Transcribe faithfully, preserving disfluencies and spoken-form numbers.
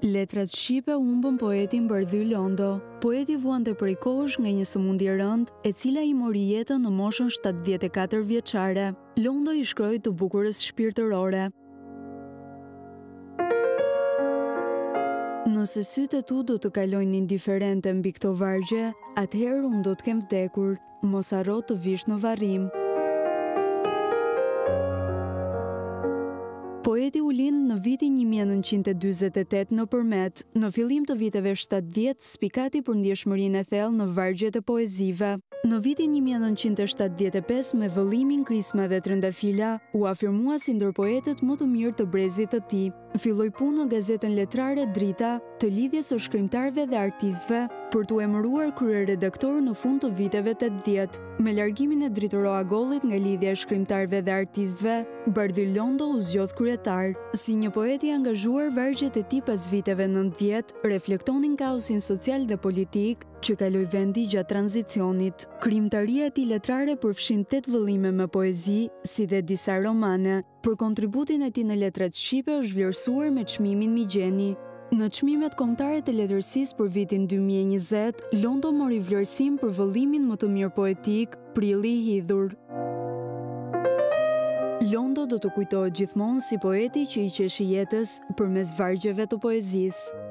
Letrat shqipe humbën poetin Bardhy Londo. Poeti vuante prej kohësh nga një sëmundje e rëndë, e cila i mori jetën në moshën shtatëdhjetë e katër vjeçare. Londo i shkroi të bukurës shpirtërore. Nëse sytë e tu do të kalojnë indiferente mbi këto vargje, atëherë unë do të kem vdekur, mos harro të vish në varrim. Poeti u lind në vitin një mijë e nëntëqind e dyzet e tetë në Përmet. Në fillim të viteve shtatëdhjetë, spikati për ndjeshmërinë e thellë në vargjet e poezive. Në vitin një mijë e nëntëqind e shtatëdhjetë e pesë, me vëllimin Krisma dhe Trëndafila, u afirmua si ndër poetët më të mirë të brezit të tij. Filloi punë në gazetën letrare Drita, të lidhjes së shkrimtarëve dhe artistëve, për t'u emëruar kryeredaktor në fund të viteve tetëdhjetë. Me largimin e Dritorroagollit nga lidhja e shkrimtarëve dhe artistëve, Bardhy Londo u zgjodh kryetar. Si një poet i angazhuar, vargjet e tij pas viteve nëntëdhjetë reflektonin kaosin social dhe politik që kaloi vendi gjatë tranzicionit. Krijimtaria e tij letrare përfshin tetë vëllime me poezi, si dhe disa romane. Për kontributin e tij në letrat shqipe është vlerësuar me çmimin Migjeni. Në çmimet kombëtare të letërsisë për vitin dy mijë e njëzet, Londo mori vlerësim për vëllimin më të mirë poetik, Prilli i hidhur. Londo do të kujtohet gjithmonë si poeti që i qeshi jetës përmes vargjeve të poezisë.